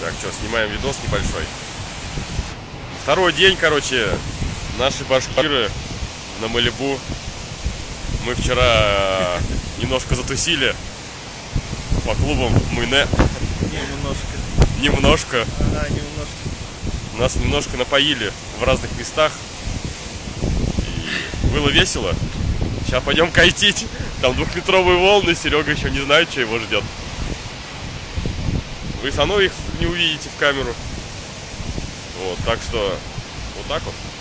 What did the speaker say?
Так, что, снимаем видос небольшой. Второй день, короче, наши башкиры на Малибу. Мы вчера немножко затусили по клубам Муйне. Немножко. Ага, немножко. Нас немножко напоили в разных местах. И было весело. Сейчас пойдем кайтить. Там 2-метровые волны, Серега еще не знает, что его ждет. Вы все равно их не увидите в камеру. Вот, так что вот так вот.